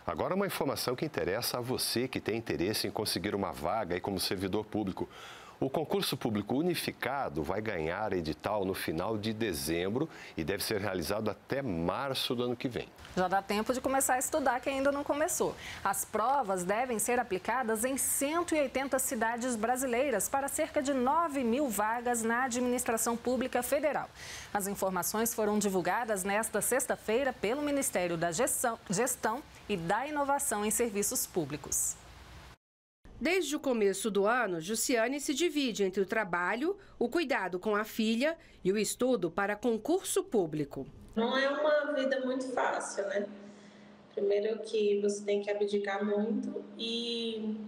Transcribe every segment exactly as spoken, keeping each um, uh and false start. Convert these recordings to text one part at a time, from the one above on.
Agora uma informação que interessa a você que tem interesse em conseguir uma vaga aí como servidor público. O concurso público unificado vai ganhar edital no final de dezembro e deve ser realizado até março do ano que vem. Já dá tempo de começar a estudar quem ainda não começou. As provas devem ser aplicadas em cento e oitenta cidades brasileiras para cerca de nove mil vagas na administração pública federal. As informações foram divulgadas nesta sexta-feira pelo Ministério da Gestão, Gestão e da Inovação em Serviços Públicos. Desde o começo do ano, Jussiane se divide entre o trabalho, o cuidado com a filha e o estudo para concurso público. Não é uma vida muito fácil, né? Primeiro que você tem que abdicar muito e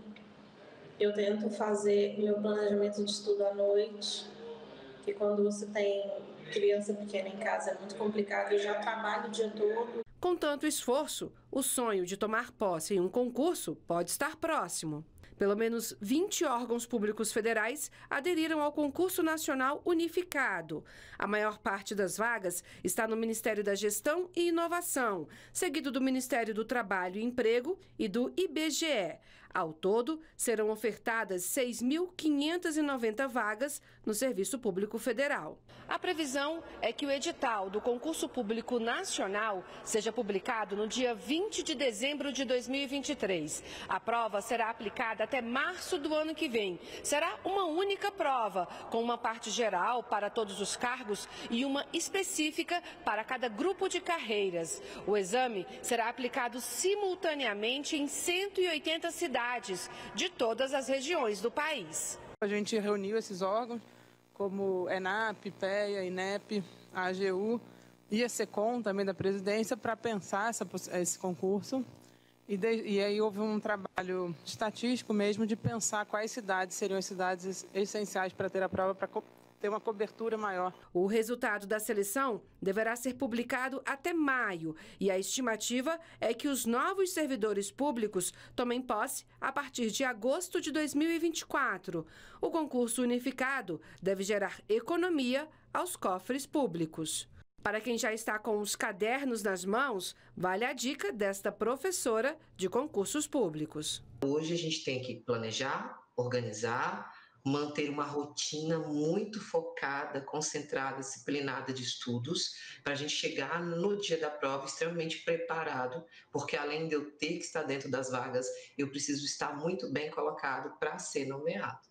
eu tento fazer meu planejamento de estudo à noite, que quando você tem criança pequena em casa é muito complicado, eu já trabalho o dia todo. Com tanto esforço, o sonho de tomar posse em um concurso pode estar próximo. Pelo menos vinte órgãos públicos federais aderiram ao concurso nacional unificado. A maior parte das vagas está no Ministério da Gestão e Inovação, seguido do Ministério do Trabalho e Emprego e do I B G E. Ao todo, serão ofertadas seis mil quinhentas e noventa vagas no Serviço Público Federal. A previsão é que o edital do concurso público nacional seja publicado no dia vinte de dezembro de dois mil e vinte e três. A prova será aplicada até março do ano que vem. Será uma única prova, com uma parte geral para todos os cargos e uma específica para cada grupo de carreiras. O exame será aplicado simultaneamente em cento e oitenta cidades de todas as regiões do país. A gente reuniu esses órgãos, como ENAP, PEA, INEP, a AGU e a SECOM, também da presidência, para pensar essa, esse concurso. E, de, e aí houve um trabalho estatístico mesmo de pensar quais cidades seriam as cidades essenciais para ter a prova, para ter uma cobertura maior. O resultado da seleção deverá ser publicado até maio e a estimativa é que os novos servidores públicos tomem posse a partir de agosto de dois mil e vinte e quatro. O concurso unificado deve gerar economia aos cofres públicos. Para quem já está com os cadernos nas mãos, vale a dica desta professora de concursos públicos. Hoje a gente tem que planejar, organizar, manter uma rotina muito focada, concentrada, disciplinada de estudos, para a gente chegar no dia da prova extremamente preparado, porque além de eu ter que estar dentro das vagas, eu preciso estar muito bem colocado para ser nomeado.